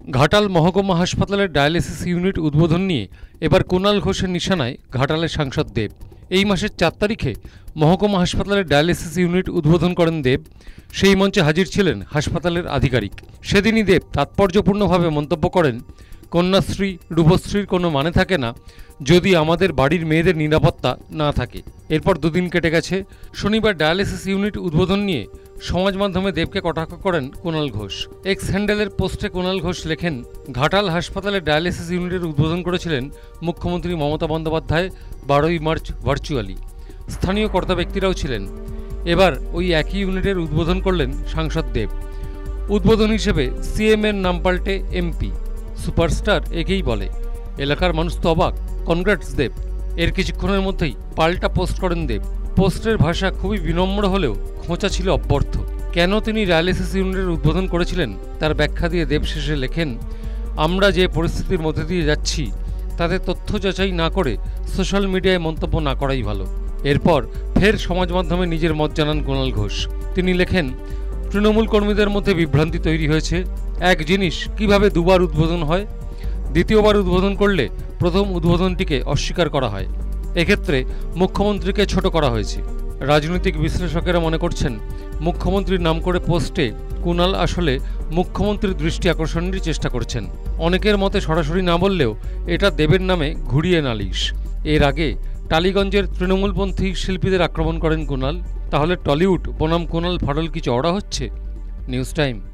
ঘাটাল মহকুমা হাসপাতালের dialysis unit উদ্বোধন নিয়ে এবার কুণাল ঘোষের নিশানায় ঘাটালের সাংসদ দেব। এই মাসের 4 তারিখে মহকুমা হাসপাতালের ডায়ালিসিস ইউনিট উদ্বোধন করেন দেব। সেই মঞ্চে হাজির ছিলেন হাসপাতালের আধিকারিক। সেদিনই দেব তাৎপর্যপূর্ণভাবে মন্তব্য করেন, কন্যাশ্রী রূপশ্রীর কোনো মানে থাকে না যদি আমাদের বাড়ির মেয়েদের নিরাপত্তা না থাকে। এরপর দুদিন কেটে গেছে। শনিবার ডায়ালিসিস ইউনিট উদ্বোধন নিয়ে সমাজ মাধ্যমে দেবকে কটাক্ষ করেন কুণাল ঘোষ। এক্স হ্যান্ডেলের পোস্টে কুণাল ঘোষ লেখেন, ঘাটাল হাসপাতালে ডায়ালিসিস ইউনিটের উদ্বোধন করেছিলেন মুখ্যমন্ত্রী মমতা বন্দ্যোপাধ্যায় 12ই মার্চ ভার্চুয়ালি। স্থানীয় কর্তা ব্যক্তিরাও ছিলেন। এবার ওই একই ইউনিটের উদ্বোধন করলেন সাংসদ দেব। উদ্বোধন হিসেবে সিএম এর নাম পাল্টে এমপি। সুপারস্টার একেই বলে। এলাকার মানুষ তো অবাক। কনগ্রেটস দেব। এর কিছুক্ষণের মধ্যেই পাল্টা পোস্ট করেন দেব। পোস্টের ভাষা খুবই বিনম্র হলেও খোঁচা ছিল অব্যর্থ। কেন তিনি ডায়ালিসিস ইউনিটের উদ্বোধন করেছিলেন তার ব্যাখ্যা দিয়ে দেব শেষে লেখেন, আমরা যে পরিস্থিতির মধ্যে দিয়ে যাচ্ছি তাতে তথ্য যাচাই না করে সোশ্যাল মিডিয়ায় মন্তব্য না করাই ভালো। এরপর ফের সমাজ মাধ্যমে নিজের মত জানান কুণাল ঘোষ। তিনি লেখেন, তৃণমূল কর্মীদের মধ্যে বিভ্রান্তি তৈরি হয়েছে। এক জিনিস কিভাবে দুবার উদ্বোধন হয়, দ্বিতীয়বার উদ্বোধন করলে প্রথম উদ্বোধনটিকে অস্বীকার করা হয়। এক্ষেত্রে মুখ্যমন্ত্রীকে ছোট করা হয়েছে। রাজনৈতিক বিশ্লেষকেরা মনে করছেন, মুখ্যমন্ত্রীর নাম করে পোস্টে কুণাল আসলে মুখ্যমন্ত্রীর দৃষ্টি আকর্ষণের চেষ্টা করছেন। অনেকের মতে সরাসরি না বললেও এটা দেবের নামে ঘুরিয়ে নালিশ। এর আগে টালিগঞ্জের তৃণমূলপন্থী শিল্পীদের আক্রমণ করেন কুণাল। তাহলে টলিউড বনাম কুণাল ফাটল কি চওড়া হচ্ছে? News time.